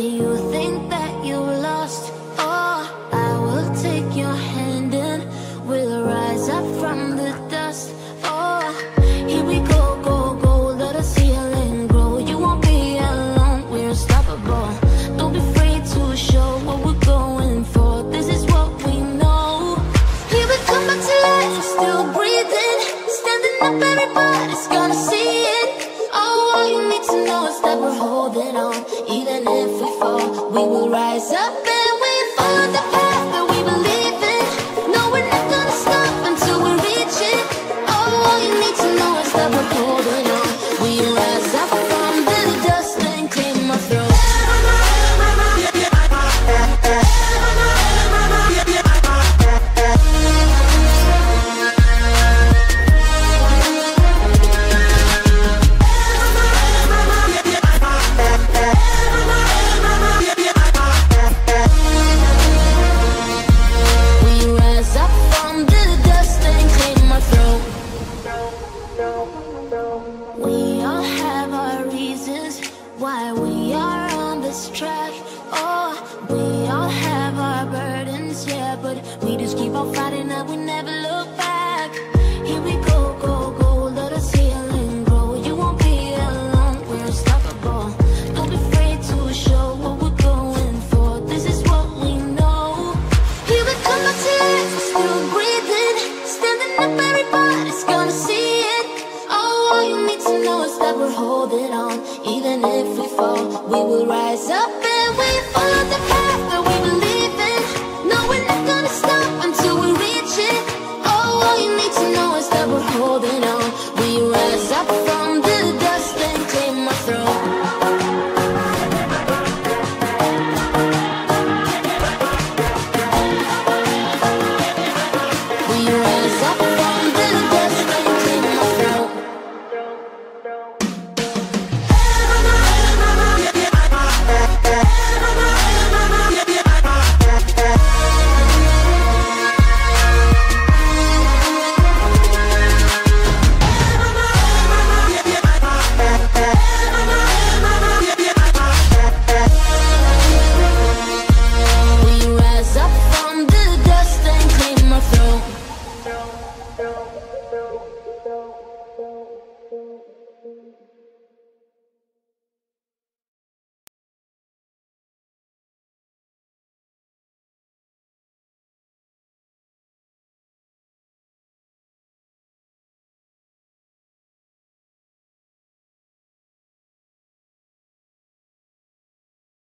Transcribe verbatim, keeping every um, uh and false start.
you think that you lost, oh, I will take your hand and we'll rise up from the dust. Oh, here we go, go, go, let us heal and grow. You won't be alone, we're unstoppable. Don't be afraid to show what we're going for. This is what we know. Here we come back to life, we're still breathing. Standing up, everybody's gonna see it. Oh, all you need to know is that we're holding on. Even if we fall, we will rise up and we follow the path that we believe in. No, we're not gonna stop until we reach it. Oh, all you need to know is that we're holding on. We rise up from the dust and claim our throne. We all have our reasons why we are on this track. Oh, we all have our burdens, yeah, but we just keep on fighting and we never look back. Here we go, go, go, let us heal and grow. You won't be alone, we're unstoppable. Don't be afraid to show what we're going for. This is what we know. Here we come back to life, we're still breathing. Standing up, everybody's gonna see it. All you need to know is that we're holding on. Even if we fall, we will rise up and we fall.